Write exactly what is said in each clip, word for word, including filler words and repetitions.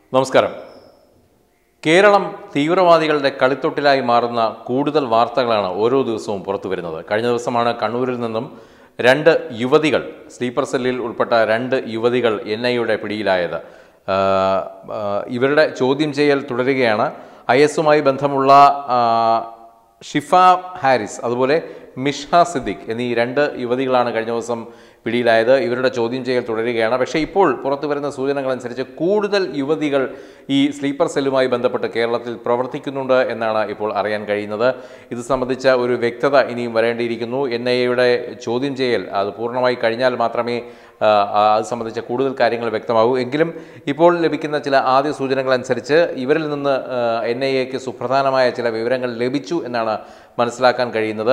നമസ്കാരം. കേരളം തീവ്രവാദികളുടെ കളിത്തൊട്ടിലായി മാറുന്ന കൂടുതൽ വാർത്തകളാണ് ഓരോ ദിവസവും പുറത്തു വരുന്നത്. കഴിഞ്ഞ ദിവസമാണ് കണ്ണൂരിൽ നിന്നും രണ്ട് യുവതികൾ, സ്ലീപ്പർ സെല്ലിൽ ഉൾപ്പെട്ട രണ്ട് യുവതികൾ എൻ ഐയുടെ പിടിയിലായത്. ഇവരുടെ ചോദ്യം ചെയ്യൽ തുടരുകയാണ്. ഐ എസുമായി ബന്ധമുള്ള ഷിഫ ഹാരിസ്, അതുപോലെ മിഷ്ഹ സിദ്ദിഖ് എന്നീ രണ്ട് യുവതികളാണ് കഴിഞ്ഞ ദിവസം പിടിയിലായത്. ഇവരുടെ ചോദ്യം ചെയ്യൽ തുടരുകയാണ്. പക്ഷേ ഇപ്പോൾ പുറത്തു വരുന്ന സൂചനകളനുസരിച്ച് കൂടുതൽ യുവതികൾ ഈ സ്ലീപ്പർ സെല്ലുമായി ബന്ധപ്പെട്ട് കേരളത്തിൽ പ്രവർത്തിക്കുന്നുണ്ട് എന്നാണ് ഇപ്പോൾ അറിയാൻ കഴിയുന്നത്. ഇത് സംബന്ധിച്ച ഒരു വ്യക്തത ഇനിയും വരേണ്ടിയിരിക്കുന്നു. എൻ ഐ എയുടെ ചോദ്യം ചെയ്യൽ അത് പൂർണ്ണമായി കഴിഞ്ഞാൽ മാത്രമേ അത് സംബന്ധിച്ച കൂടുതൽ കാര്യങ്ങൾ വ്യക്തമാകൂ. എങ്കിലും ഇപ്പോൾ ലഭിക്കുന്ന ചില ആദ്യ സൂചനകളനുസരിച്ച് ഇവരിൽ നിന്ന് എൻ ഐ എക്ക് സുപ്രധാനമായ ചില വിവരങ്ങൾ ലഭിച്ചു എന്നാണ് മനസ്സിലാക്കാൻ കഴിയുന്നത്.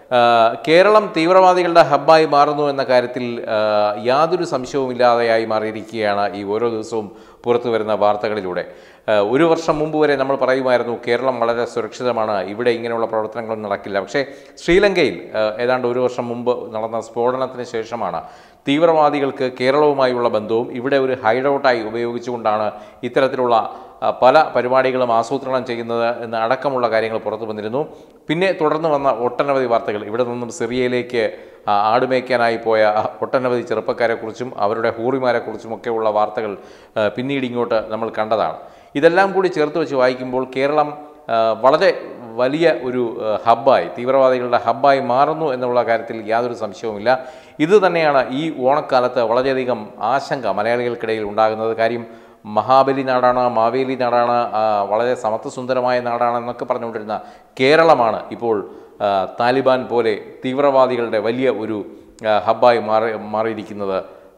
കേരളം തീവ്രവാദികളുടെ ഹബ്ബായി മാറുന്നു എന്ന കാര്യത്തിൽ യാതൊരു സംശയവുമില്ലാതെയായി മാറിയിരിക്കുകയാണ് ഈ ഓരോ ദിവസവും പുറത്തു വരുന്ന വാർത്തകളിലൂടെ. ഒരു വർഷം മുമ്പ് വരെ നമ്മൾ പറയുമായിരുന്നു കേരളം വളരെ സുരക്ഷിതമാണ്, ഇവിടെ ഇങ്ങനെയുള്ള പ്രവർത്തനങ്ങളൊന്നും നടക്കില്ല. പക്ഷേ ശ്രീലങ്കയിൽ ഏതാണ്ട് ഒരു വർഷം മുമ്പ് നടന്ന സ്ഫോടനത്തിന് ശേഷമാണ് തീവ്രവാദികൾക്ക് കേരളവുമായുള്ള ബന്ധവും ഇവിടെ ഒരു ഹൈഡൌട്ടായി ഉപയോഗിച്ചുകൊണ്ടാണ് ഇത്തരത്തിലുള്ള പല പരിപാടികളും ആസൂത്രണം ചെയ്യുന്നത് എന്ന് അടക്കമുള്ള കാര്യങ്ങൾ പുറത്തു വന്നിരുന്നു. പിന്നെ തുടർന്ന് വന്ന ഒട്ടനവധി വാർത്തകൾ, ഇവിടെ നിന്നും സിറിയയിലേക്ക് ആടുമേയ്ക്കാനായി പോയ ഒട്ടനവധി ചെറുപ്പക്കാരെക്കുറിച്ചും അവരുടെ ഹൂറിമാരെക്കുറിച്ചുമൊക്കെയുള്ള വാർത്തകൾ പിന്നീട് ഇങ്ങോട്ട് നമ്മൾ കണ്ടതാണ്. ഇതെല്ലാം കൂടി ചേർത്ത് വെച്ച് വായിക്കുമ്പോൾ കേരളം വളരെ വലിയ ഒരു ഹബ്ബായി, തീവ്രവാദികളുടെ ഹബ്ബായി മാറുന്നു എന്നുള്ള കാര്യത്തിൽ യാതൊരു സംശയവുമില്ല. ഇത് തന്നെയാണ് ഈ ഓണക്കാലത്ത് വളരെയധികം ആശങ്ക മലയാളികൾക്കിടയിൽ ഉണ്ടാകുന്നത്. കാര്യം മഹാബലി നാടാണ്, മാവേലി നാടാണ്, വളരെ സമത്വസുന്ദരമായ നാടാണ് എന്നൊക്കെ പറഞ്ഞുകൊണ്ടിരുന്ന കേരളമാണ് ഇപ്പോൾ താലിബാൻ പോലെ തീവ്രവാദികളുടെ വലിയ ഒരു ഹബ്ബായി മാറി മാറിയിരിക്കുന്നത്.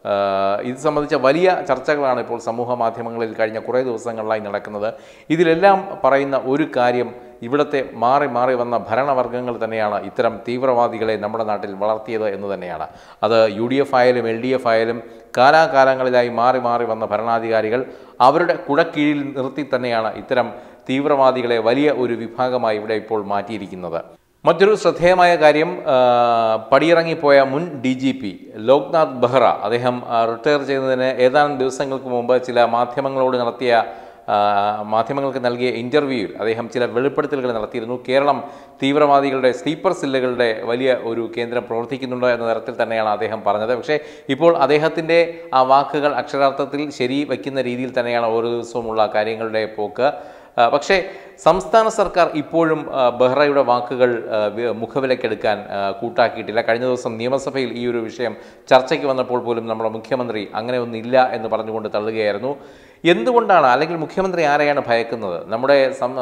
ഇത് സംബന്ധിച്ച വലിയ ചർച്ചകളാണ് ഇപ്പോൾ സമൂഹ മാധ്യമങ്ങളിൽ കഴിഞ്ഞ കുറേ ദിവസങ്ങളിലായി നടക്കുന്നത്. ഇതിലെല്ലാം പറയുന്ന ഒരു കാര്യം, ഇവിടുത്തെ മാറി മാറി വന്ന ഭരണവർഗ്ഗങ്ങൾ തന്നെയാണ് ഇത്തരം തീവ്രവാദികളെ നമ്മുടെ നാട്ടിൽ വളർത്തിയത് എന്ന് തന്നെയാണ്. അത് യു ഡി എഫ് ആയാലും എൽ ഡി എഫ് ആയാലും കാലാകാലങ്ങളിലായി മാറി മാറി വന്ന ഭരണാധികാരികൾ അവരുടെ കുടക്കീഴിൽ നിർത്തി തന്നെയാണ് ഇത്തരം തീവ്രവാദികളെ വലിയ ഒരു വിഭാഗമായി ഇവിടെ ഇപ്പോൾ മാറ്റിയിരിക്കുന്നത്. മറ്റൊരു ശ്രദ്ധേയമായ കാര്യം, പടിയിറങ്ങിപ്പോയ മുൻ D G P Loknath Behra, അദ്ദേഹം റിട്ടയർ ചെയ്യുന്നതിന് ഏതാനും ദിവസങ്ങൾക്ക് മുമ്പ് ചില മാധ്യമങ്ങളോട് നടത്തിയ മാധ്യമങ്ങൾക്ക് നൽകിയ ഇൻ്റർവ്യൂവിൽ അദ്ദേഹം ചില വെളിപ്പെടുത്തലുകൾ നടത്തിയിരുന്നു. കേരളം തീവ്രവാദികളുടെ സ്ലീപ്പർ സെല്ലുകളുടെ വലിയ ഒരു കേന്ദ്രം പ്രവർത്തിക്കുന്നുണ്ട് എന്ന തരത്തിൽ തന്നെയാണ് അദ്ദേഹം പറഞ്ഞത്. പക്ഷേ ഇപ്പോൾ അദ്ദേഹത്തിൻ്റെ ആ വാക്കുകൾ അക്ഷരാർത്ഥത്തിൽ ശരി വയ്ക്കുന്ന രീതിയിൽ തന്നെയാണ് ഓരോ ദിവസവുമുള്ള കാര്യങ്ങളുടെ പോക്ക്. പക്ഷേ സംസ്ഥാന സർക്കാർ ഇപ്പോഴും ബെഹ്റയുടെ വാക്കുകൾ മുഖവിലക്കെടുക്കാൻ കൂട്ടാക്കിയിട്ടില്ല. കഴിഞ്ഞ ദിവസം നിയമസഭയിൽ ഈ ഒരു വിഷയം ചർച്ചയ്ക്ക് വന്നപ്പോൾ പോലും നമ്മുടെ മുഖ്യമന്ത്രി അങ്ങനെ ഒന്നില്ല എന്ന് പറഞ്ഞുകൊണ്ട് തള്ളുകയായിരുന്നു. എന്തുകൊണ്ടാണ്, അല്ലെങ്കിൽ മുഖ്യമന്ത്രി ആരെയാണ് ഭയക്കുന്നത്? നമ്മുടെ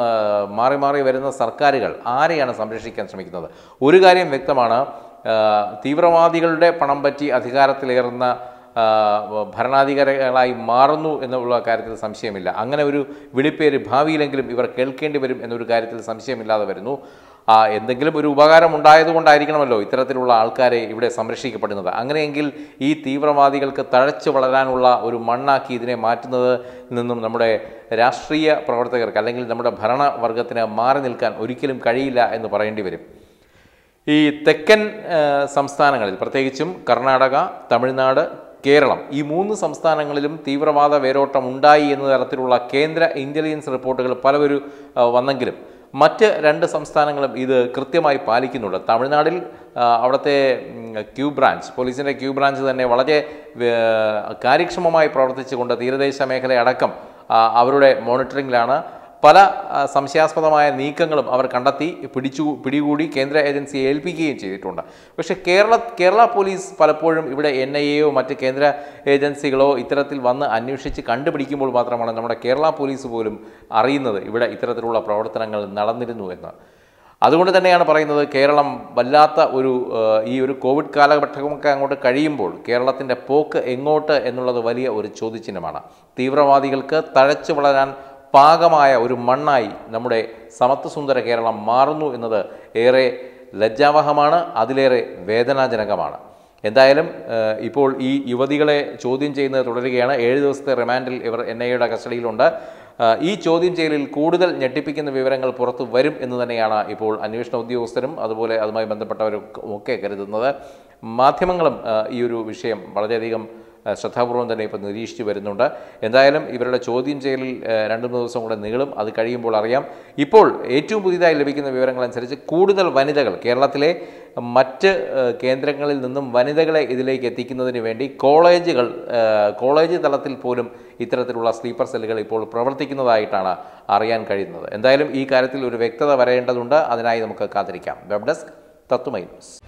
മാറി മാറി വരുന്ന സർക്കാരുകൾ ആരെയാണ് സംരക്ഷിക്കാൻ ശ്രമിക്കുന്നത്? ഒരു കാര്യം വ്യക്തമാണ്, തീവ്രവാദികളുടെ പണം പറ്റി അധികാരത്തിലേറുന്ന ഭരണാധികാരികളായി മാറുന്നു എന്നുള്ള കാര്യത്തിൽ സംശയമില്ല. അങ്ങനെ ഒരു വിളിപ്പേര് ഭാവിയിലെങ്കിലും ഇവർ കേൾക്കേണ്ടി വരും എന്നൊരു കാര്യത്തിൽ സംശയമില്ലാതെ വരുന്നു. ആ എന്തെങ്കിലും ഒരു ഉപകാരം ഉണ്ടായതുകൊണ്ടായിരിക്കണമല്ലോ ഇത്തരത്തിലുള്ള ആൾക്കാരെ ഇവിടെ സംരക്ഷിക്കപ്പെടുന്നത്. അങ്ങനെയെങ്കിൽ ഈ തീവ്രവാദികൾക്ക് തഴച്ചു വളരാനുള്ള ഒരു മണ്ണാക്കി ഇതിനെ മാറ്റുന്നത് നിന്നും നമ്മുടെ രാഷ്ട്രീയ പ്രവർത്തകർക്ക്, അല്ലെങ്കിൽ നമ്മുടെ ഭരണവർഗത്തിന് മാറി നിൽക്കാൻ ഒരിക്കലും കഴിയില്ല എന്ന് പറയേണ്ടി വരും. ഈ തെക്കൻ സംസ്ഥാനങ്ങളിൽ, പ്രത്യേകിച്ചും കർണാടക, തമിഴ്നാട്, കേരളം, ഈ മൂന്ന് സംസ്ഥാനങ്ങളിലും തീവ്രവാദ വേരോട്ടം ഉണ്ടായി എന്ന തരത്തിലുള്ള കേന്ദ്ര ഇൻ്റലിജൻസ് റിപ്പോർട്ടുകൾ പലവരും വന്നെങ്കിലും മറ്റ് രണ്ട് സംസ്ഥാനങ്ങളും ഇത് കൃത്യമായി പാലിക്കുന്നുണ്ട്. തമിഴ്നാട്ടിൽ അവിടുത്തെ ക്യൂ ബ്രാഞ്ച്, പോലീസിൻ്റെ ക്യൂ ബ്രാഞ്ച് തന്നെ വളരെ കാര്യക്ഷമമായി പ്രവർത്തിച്ചുകൊണ്ട് തീരദേശ മേഖലയടക്കം അവരുടെ മോണിറ്ററിങ്ങിലാണ്. പല സംശയാസ്പദമായ നീക്കങ്ങളും അവർ കണ്ടെത്തി പിടിച്ചു പിടികൂടി കേന്ദ്ര ഏജൻസിയെ ഏൽപ്പിക്കുകയും ചെയ്തിട്ടുണ്ട്. പക്ഷേ കേരള കേരള പോലീസ് പലപ്പോഴും ഇവിടെ എൻ ഐ എയോ മറ്റ് കേന്ദ്ര ഏജൻസികളോ ഇത്തരത്തിൽ വന്ന് അന്വേഷിച്ച് കണ്ടുപിടിക്കുമ്പോൾ മാത്രമാണ് നമ്മുടെ കേരള പോലീസ് പോലും അറിയുന്നത് ഇവിടെ ഇത്തരത്തിലുള്ള പ്രവർത്തനങ്ങൾ നടന്നിരുന്നു എന്ന്. അതുകൊണ്ട് തന്നെയാണ് പറയുന്നത്, കേരളം വല്ലാത്ത ഒരു ഈ ഒരു കോവിഡ് കാലഘട്ടമൊക്കെ അങ്ങോട്ട് കഴിയുമ്പോൾ കേരളത്തിൻ്റെ പോക്ക് എങ്ങോട്ട് എന്നുള്ളത് വലിയ ഒരു ചോദ്യചിഹ്നമാണ്. തീവ്രവാദികൾക്ക് തഴച്ചു വളരാൻ പാകമായ ഒരു മണ്ണായി നമ്മുടെ സമത്വസുന്ദര കേരളം മാറുന്നു എന്നത് ഏറെ ലജ്ജാവഹമാണ്, അതിലേറെ വേദനാജനകമാണ്. എന്തായാലും ഇപ്പോൾ ഈ യുവതികളെ ചോദ്യം ചെയ്യുന്നത് തുടരുകയാണ്. ഏഴ് ദിവസത്തെ റിമാൻഡിൽ ഇവർ എൻ ഐ എയുടെ കസ്റ്റഡിയിലുണ്ട്. ഈ ചോദ്യം ചെയ്യലിൽ കൂടുതൽ ഞെട്ടിപ്പിക്കുന്ന വിവരങ്ങൾ പുറത്തു വരും എന്ന് തന്നെയാണ് ഇപ്പോൾ അന്വേഷണ ഉദ്യോഗസ്ഥരും അതുപോലെ അതുമായി ബന്ധപ്പെട്ടവരും ഒക്കെ കരുതുന്നത്. മാധ്യമങ്ങളും ഈ ഒരു വിഷയം വളരെയധികം ശ്രദ്ധാപൂർവം തന്നെ ഇപ്പോൾ നിരീക്ഷിച്ചു വരുന്നുണ്ട്. എന്തായാലും ഇവരുടെ ചോദ്യം ചെയ്യലിൽ രണ്ട് മൂന്ന് ദിവസം കൂടെ നീളും. അത് കഴിയുമ്പോൾ അറിയാം. ഇപ്പോൾ ഏറ്റവും പുതിയതായി ലഭിക്കുന്ന വിവരങ്ങളനുസരിച്ച് കൂടുതൽ വനിതകൾ കേരളത്തിലെ മറ്റ് കേന്ദ്രങ്ങളിൽ നിന്നും വനിതകളെ ഇതിലേക്ക് എത്തിക്കുന്നതിന് വേണ്ടി കോളേജുകൾ കോളേജ് തലത്തിൽ പോലും ഇത്തരത്തിലുള്ള സ്ലീപ്പർ സെല്ലുകൾ ഇപ്പോൾ പ്രവർത്തിക്കുന്നതായിട്ടാണ് അറിയാൻ കഴിയുന്നത്. എന്തായാലും ഈ കാര്യത്തിൽ ഒരു വ്യക്തത വരേണ്ടതുണ്ട്. അതിനായി നമുക്ക് കാത്തിരിക്കാം. Web desk Tatwamayi news.